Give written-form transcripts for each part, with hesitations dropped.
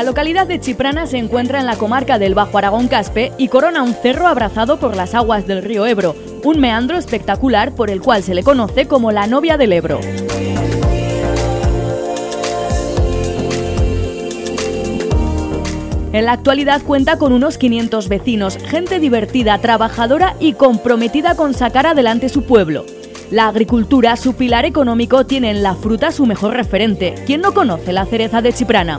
La localidad de Chiprana se encuentra en la comarca del Bajo Aragón-Caspe y corona un cerro abrazado por las aguas del río Ebro, un meandro espectacular por el cual se le conoce como la novia del Ebro. En la actualidad cuenta con unos 500 vecinos, gente divertida, trabajadora y comprometida con sacar adelante su pueblo. La agricultura, su pilar económico, tiene en la fruta su mejor referente. ¿Quién no conoce la cereza de Chiprana?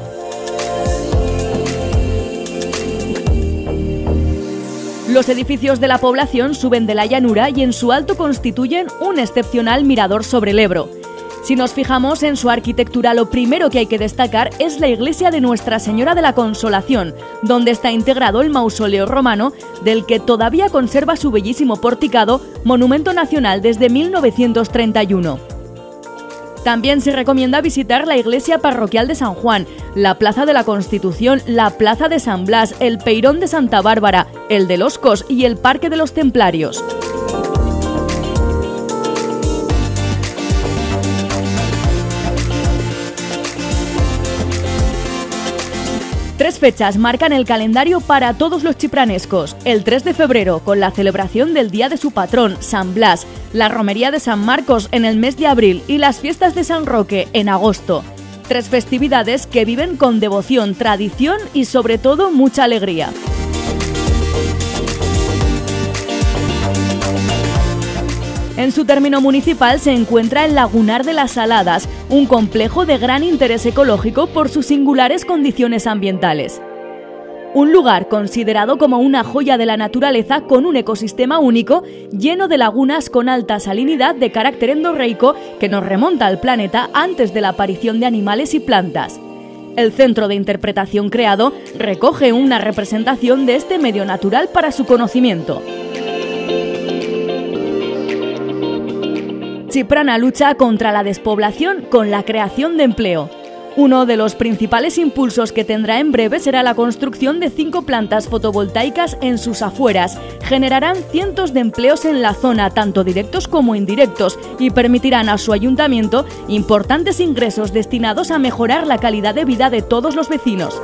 Los edificios de la población suben de la llanura y en su alto constituyen un excepcional mirador sobre el Ebro. Si nos fijamos en su arquitectura, lo primero que hay que destacar es la iglesia de Nuestra Señora de la Consolación, donde está integrado el mausoleo romano, del que todavía conserva su bellísimo porticado, monumento nacional desde 1931. También se recomienda visitar la iglesia parroquial de San Juan, la Plaza de la Constitución, la Plaza de San Blas, el Peirón de Santa Bárbara, el de los Cos y el Parque de los Templarios. Tres fechas marcan el calendario para todos los chipranescos: el 3 de febrero, con la celebración del día de su patrón, San Blas, la romería de San Marcos en el mes de abril y las fiestas de San Roque en agosto. Tres festividades que viven con devoción, tradición y sobre todo mucha alegría. En su término municipal se encuentra el Lagunar de las Saladas, un complejo de gran interés ecológico por sus singulares condiciones ambientales. Un lugar considerado como una joya de la naturaleza con un ecosistema único, lleno de lagunas con alta salinidad de carácter endorreico que nos remonta al planeta antes de la aparición de animales y plantas. El centro de interpretación creado recoge una representación de este medio natural para su conocimiento. Chiprana lucha contra la despoblación con la creación de empleo. Uno de los principales impulsos que tendrá en breve será la construcción de 5 plantas fotovoltaicas en sus afueras. Generarán cientos de empleos en la zona, tanto directos como indirectos, y permitirán a su ayuntamiento importantes ingresos destinados a mejorar la calidad de vida de todos los vecinos.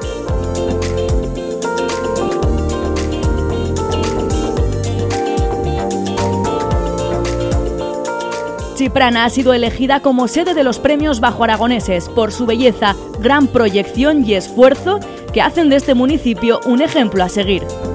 Chiprana ha sido elegida como sede de los premios Bajo Aragoneses por su belleza, gran proyección y esfuerzo que hacen de este municipio un ejemplo a seguir.